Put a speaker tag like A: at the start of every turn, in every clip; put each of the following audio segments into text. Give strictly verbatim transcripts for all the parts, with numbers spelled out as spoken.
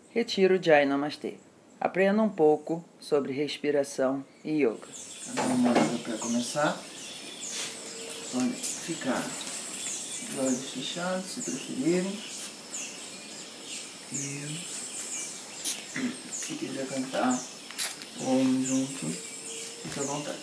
A: Retiro Jai Namastê. Aprenda um pouco sobre respiração e yoga. Vamos para começar. Pode ficar de olhos fechados, se preferirem. E se quiser cantar ou um junto, fique à vontade.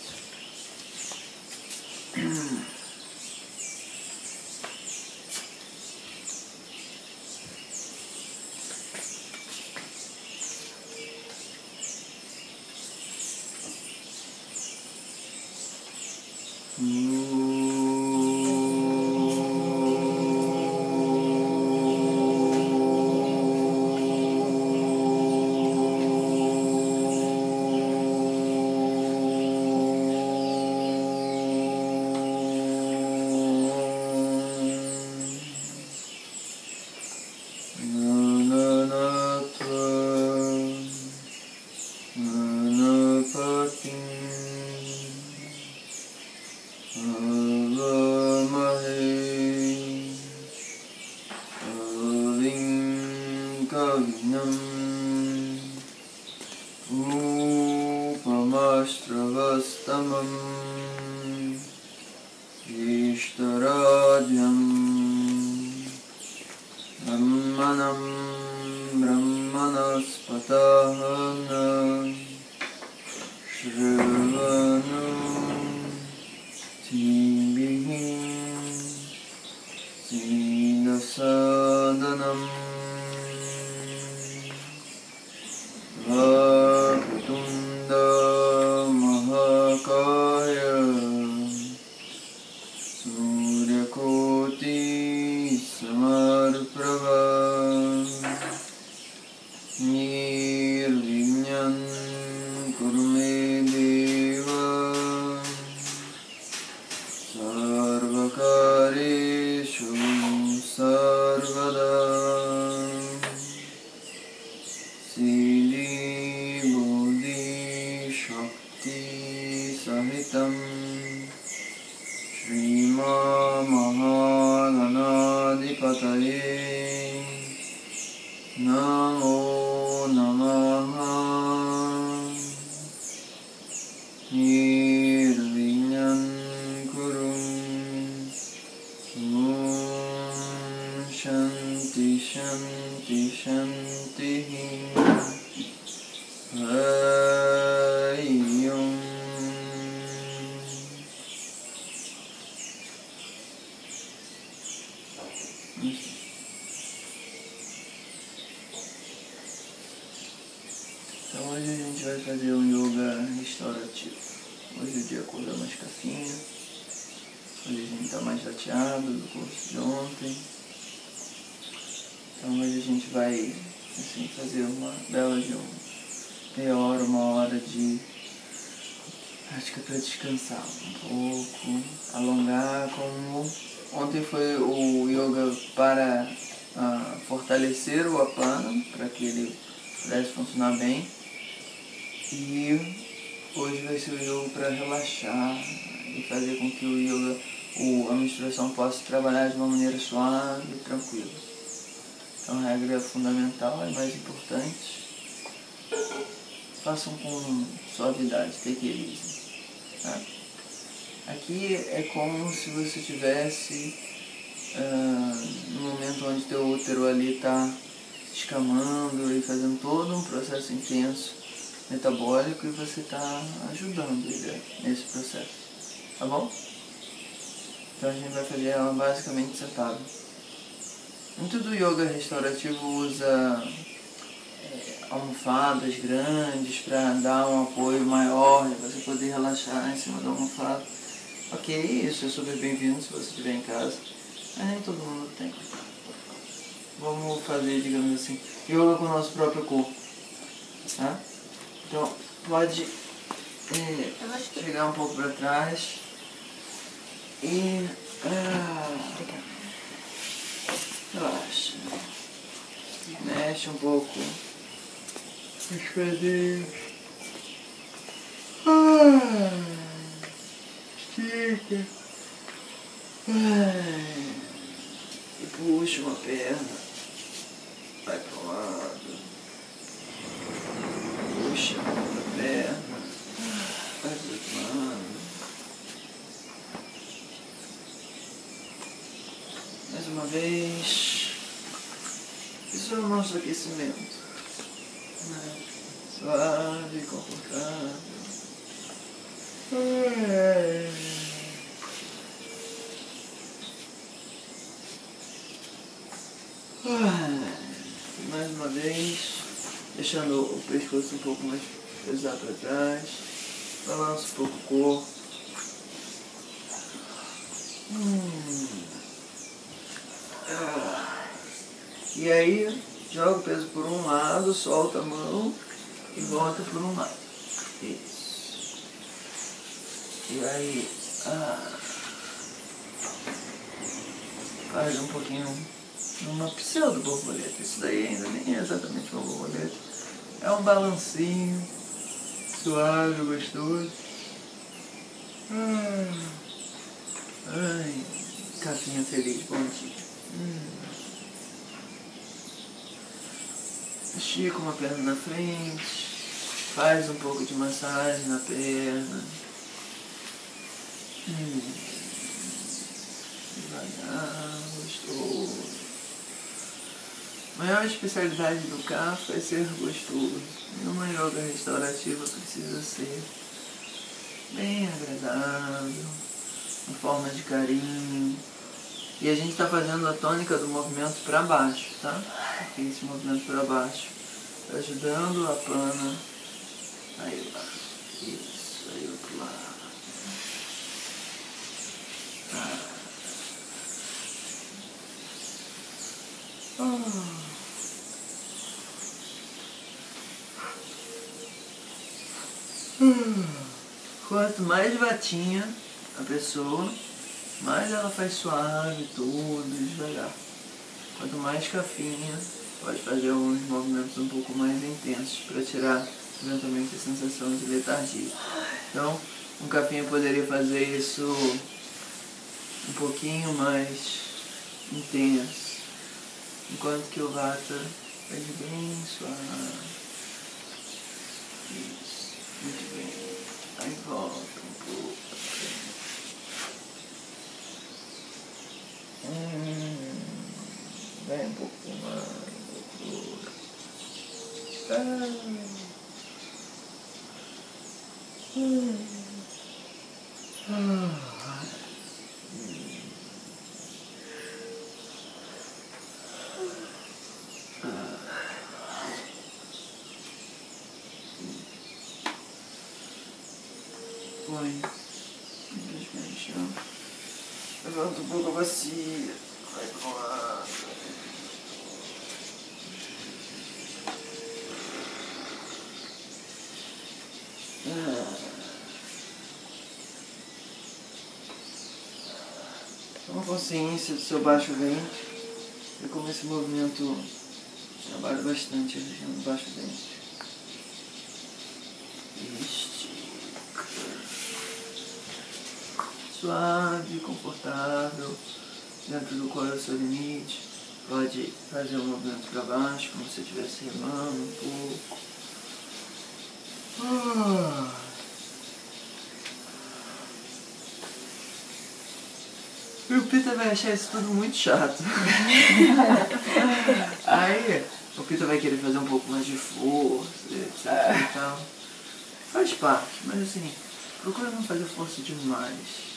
A: Upamastravastamam Ishtaradhyam Brahmanam Brahmanaspatahana Shravanu Tibihim Siddhasadanam Vakutunda Mahakaya Suryakoti Samarprabha Nirvignyan Kurume Deva Sarvakareshu Sarvada Sahitam Shrima Mahaganadipataye Namo Namaha Nirvinyan Kurum Om Shanti Shanti Shanti Om. Então hoje a gente vai fazer um yoga restaurativo. Hoje o dia acordou mais cafinho. Hoje a gente está mais chateado do curso de ontem. Então hoje a gente vai assim, fazer uma bela de um, meia hora, uma hora de prática para descansar um pouco, alongar, como ontem foi o yoga para uh, fortalecer o apana, para que ele pudesse funcionar bem. E hoje vai ser o yoga para relaxar e fazer com que o yoga, o, a menstruação possa trabalhar de uma maneira suave e tranquila. Então a regra fundamental e mais importante, façam com suavidade, take it easy. Tá? Aqui é como se você estivesse uh, no momento onde teu útero ali está escamando e fazendo todo um processo intenso metabólico e você está ajudando ele nesse processo, tá bom? Então a gente vai fazer ela basicamente sentado. Muito do yoga restaurativo usa é, almofadas grandes para dar um apoio maior, para você poder relaxar em cima da almofada. Ok, isso é super bem-vindo se você estiver em casa, mas nem todo mundo tem. Vamos fazer, digamos assim, yoga com o nosso próprio corpo, tá? Então, pode é, chegar um pouco para trás e ah, relaxa, mexe um pouco os pedinhos, ah, estica, ah, e puxa uma perna, vai para um lado. nosso aquecimento. Né? Suave, confortável. É. Mais uma vez, deixando o pescoço um pouco mais pesado para trás, balança um pouco o corpo. Hum. Ah. E aí, joga o peso por um lado, solta a mão e volta por um lado. Isso. E aí, ah. faz um pouquinho uma pseudo borboleta. Isso daí ainda nem é exatamente uma borboleta. É um balancinho suave, gostoso. Ah. Ai, capinha feliz, bom dia. Hum. Estica uma perna na frente, faz um pouco de massagem na perna. Hum. Devagar, gostoso. A maior especialidade do C A F é ser gostoso. Numa yoga restaurativa precisa ser bem agradável, em forma de carinho. E a gente está fazendo a tônica do movimento para baixo, tá? Aqui esse movimento para baixo, ajudando a pana. Aí lá, isso, aí outro lado. Ah. Ah. Hum. Quanto mais batinha a pessoa, mais ela faz suave, tudo, devagar. Quanto mais cafinha, pode fazer alguns movimentos um pouco mais intensos para tirar eventualmente a sensação de letargia. Então, um cafinha poderia fazer isso um pouquinho mais intenso, enquanto que o vata faz bem suave. Isso, muito bem. Aí volta um pouco. Hum, vai um pouco mais, um pouco. Ah. Hum. Ah. Põe os pés no chão. Levanta um pouco a bacia. Vai para um lado. Ah. Toma consciência do seu baixo ventre. E como esse movimento trabalha bastante a região do baixo ventre. Estica. Suave, confortável, dentro do qual é o seu limite. Pode fazer um movimento para baixo, como se estivesse remando um pouco. Ah. E o Pita vai achar isso tudo muito chato. Aí o Pita vai querer fazer um pouco mais de força, etcétera e tal. Faz parte, mas assim, procura não fazer força demais.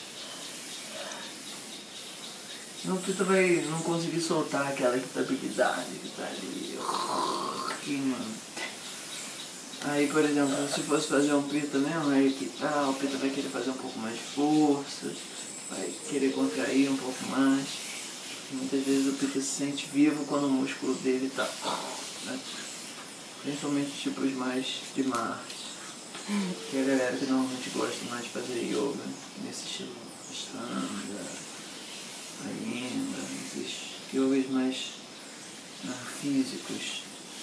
A: Senão o Pita vai não conseguir soltar aquela irritabilidade que tá ali. Aqui, mano. Aí, por exemplo, se fosse fazer um Pita mesmo, aí que tá, o Pita vai querer fazer um pouco mais de força, vai querer contrair um pouco mais. Muitas vezes o Pita se sente vivo quando o músculo dele tá, né? Principalmente os tipos mais de Marte. Que é a galera que normalmente gosta mais de fazer yoga nesse estilo Ashtanga, Iyengar, esses yogas mais ah, físicos.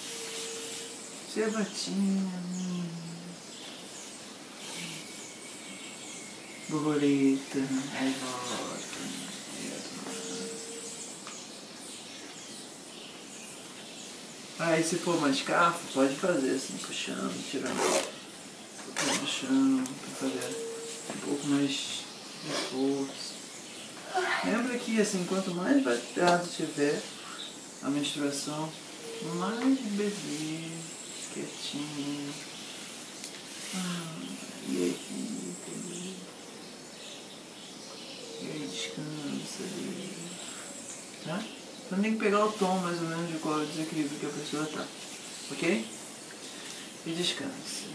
A: Cevatinha, hum. Borboleta, aí volta, aí Aí se for mais cafo, pode fazer assim, puxando, tirando do chão, para fazer um pouco mais de força. Lembra que assim, quanto mais bateado tiver a menstruação, mais bebê, quietinho. Ah, e aí, querido? E aí, descansa, tá? Então tem que pegar o tom mais ou menos de qual é o desequilíbrio que a pessoa tá, ok? E descansa.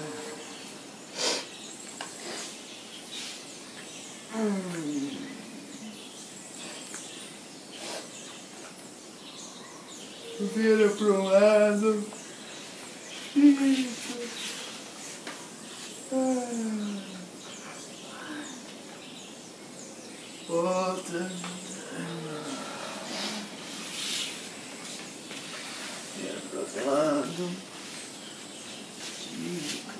A: Hum. Vira pro lado. Isso. Ah. Volta. Vira pro outro lado. Estica.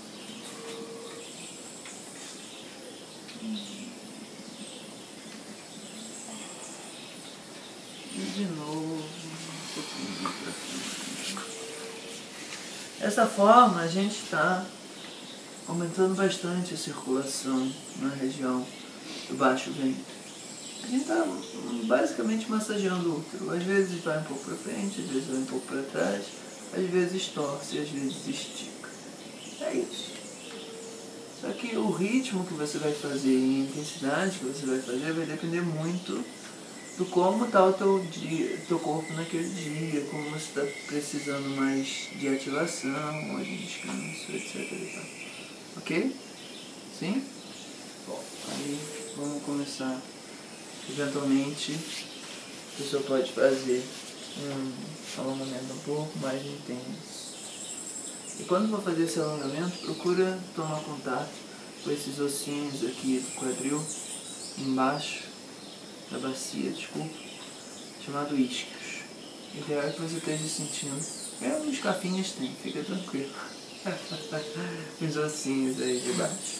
A: E de novo, um pouquinho pra frente. Dessa forma, a gente está aumentando bastante a circulação na região do baixo ventre. A gente está basicamente massageando o útero. Às vezes vai um pouco para frente, às vezes vai um pouco para trás, às vezes torce, às vezes estica. É isso. Só que o ritmo que você vai fazer e a intensidade que você vai fazer vai depender muito do como está o teu, dia, teu corpo naquele dia, como você está precisando mais de ativação, ou de descanso, etcétera. Ok? Sim? Bom, aí vamos começar. Eventualmente, a pessoa pode fazer um alongamento um pouco mais intenso. E quando for fazer esse alongamento, procura tomar contato com esses ossinhos aqui do quadril, embaixo da bacia, desculpa, chamado isquios. O ideal é que você esteja sentindo. Mesmo os cafinhas tem, fica tranquilo. Os ossinhos aí de baixo.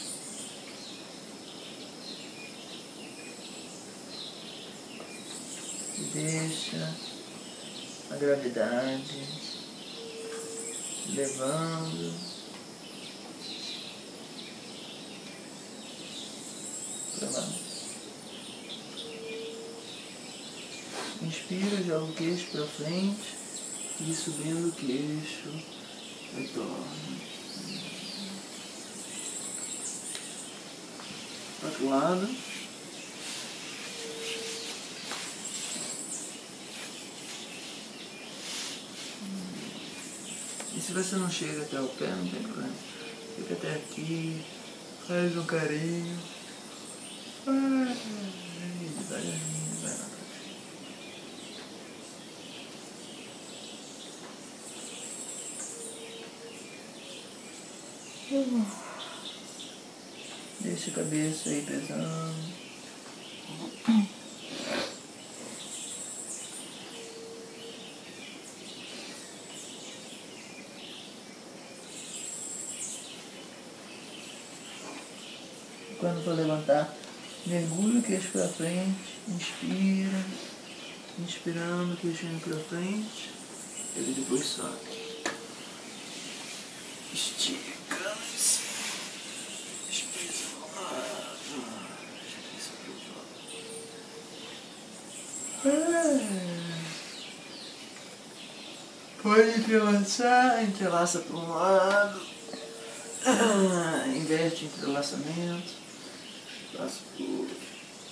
A: E deixa a gravidade levando para lá. Inspira, joga o queixo para frente e subindo o queixo, retorna. Para outro lado. E se você não chega até o pé, não tem problema. Fica até aqui, faz um carinho. Ai, devagarzinho, vai lá. Deixa a cabeça aí pesando. Quando for levantar, mergulha o queixo para frente, inspira, inspirando o queixinho para frente, ele depois sobe. Estica. Pode entrelaçar, entrelaça para um lado, inverte entrelaçamento, passa para o outro.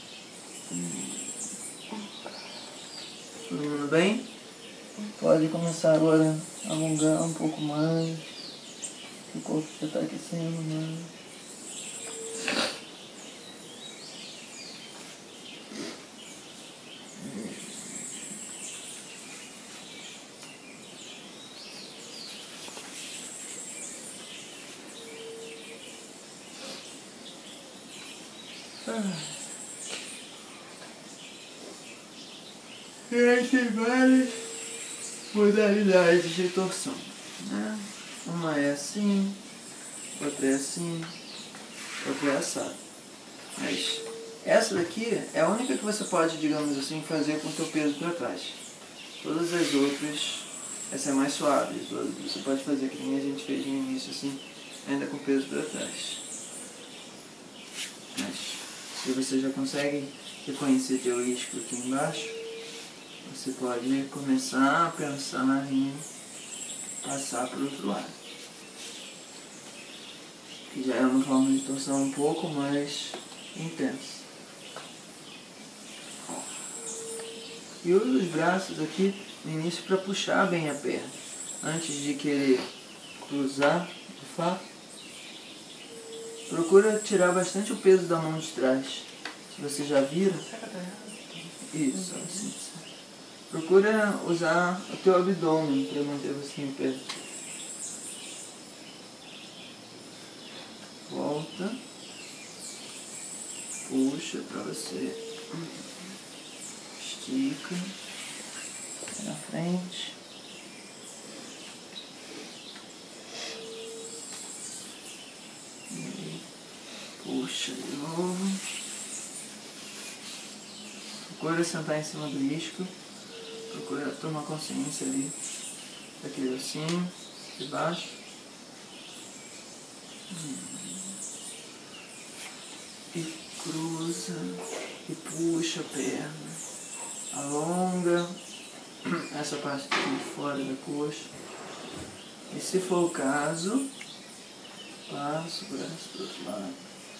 A: Todo mundo bem? Pode começar agora a alongar um pouco mais, o corpo já está aquecendo mais. E aí tem várias modalidades de torção, né? Uma é assim, outra é assim, outra é assado. Mas essa daqui é a única que você pode, digamos assim, fazer com o teu peso para trás. Todas as outras, essa é mais suave, você pode fazer que nem a gente fez no início, assim, ainda com o peso para trás. Mas se você já consegue reconhecer teu isquio aqui embaixo, você pode começar a pensar em passar para o outro lado. Que já é uma forma de torção um pouco mais intensa. E usa os braços aqui no início para puxar bem a perna. Antes de querer cruzar, de fato, procura tirar bastante o peso da mão de trás. Se você já vira, isso, assim. Procura usar o teu abdômen para manter você em pé. Volta. Puxa para você. Estica. Vai na frente. E puxa de novo. Procura sentar em cima do isco. Procura tomar consciência ali daquele ossinho de baixo. E cruza e puxa a perna. Alonga essa parte aqui de fora da coxa. E se for o caso, passa o braço para o outro lado.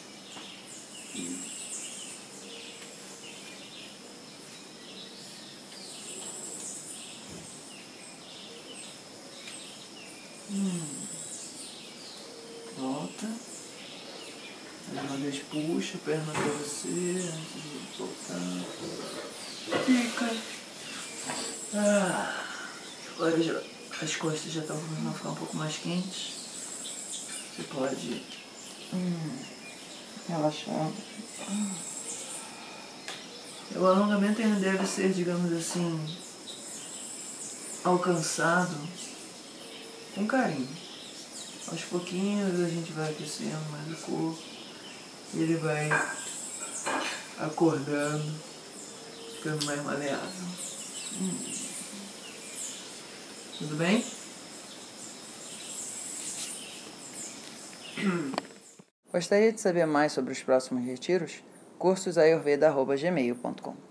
A: E Hum. Volta. Mais uma vez puxa a perna para você antes de voltar. Fica. Ah. Agora já, as costas já estão começando a ficar um pouco mais quentes. Você pode hum, relaxar. O alongamento ainda deve ser, digamos assim, alcançado com carinho. Aos pouquinhos a gente vai aquecendo mais o corpo e ele vai acordando, ficando mais maleável. Hum. Tudo bem? Gostaria de saber mais sobre os próximos retiros? cursos ayurveda arroba gmail ponto com